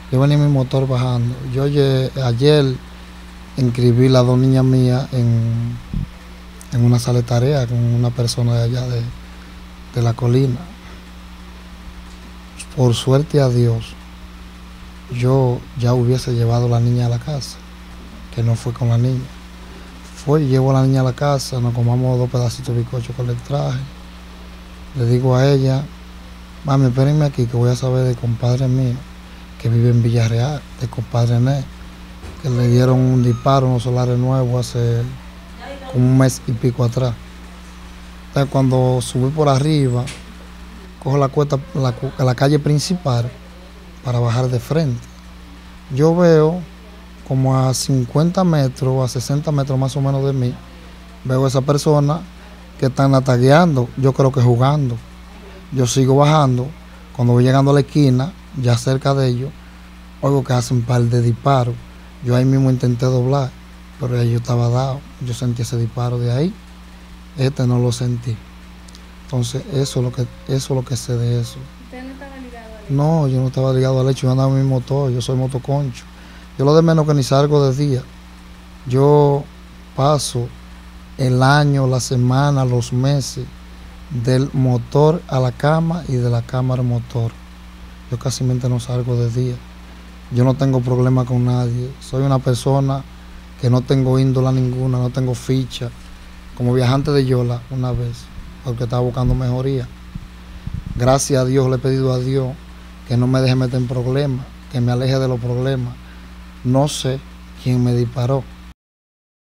Yo venía en mi motor bajando. Ayer inscribí las dos niñas mías en una sala de tarea con una persona de allá de la colina. Por suerte a Dios, yo ya hubiese llevado a la niña a la casa, que no fue con la niña. Llevo a la niña a la casa, nos comamos dos pedacitos de bizcocho que le traje. Le digo a ella, mami, espérenme aquí que voy a saber del compadre mío que vive en Villarreal, del compadre Né, que le dieron un disparo, unos solares nuevos hace como un mes y pico atrás. Entonces cuando subí por arriba, cojo la calle principal para bajar de frente. Yo veo como a 50 metros, a 60 metros más o menos de mí, veo a esa persona que están atagueando, yo creo que jugando. Yo sigo bajando, cuando voy llegando a la esquina, ya cerca de ellos, oigo que hacen un par de disparos. Yo ahí mismo intenté doblar, pero ya yo estaba dado. Yo sentí ese disparo de ahí, este no lo sentí. Entonces eso es lo que sé de eso. ¿Usted no estaba ligado al hecho? No, yo no estaba ligado al hecho, yo andaba en mi motor, yo soy motoconcho. Yo lo de menos que ni salgo de día. Yo paso el año, la semana, los meses, del motor a la cama y de la cama al motor. Yo casi no salgo de día. Yo no tengo problema con nadie. Soy una persona que no tengo índola ninguna, no tengo ficha. Como viajante de Yola una vez, porque estaba buscando mejoría. Gracias a Dios le he pedido a Dios que no me deje meter en problemas, que me aleje de los problemas. No sé quién me disparó.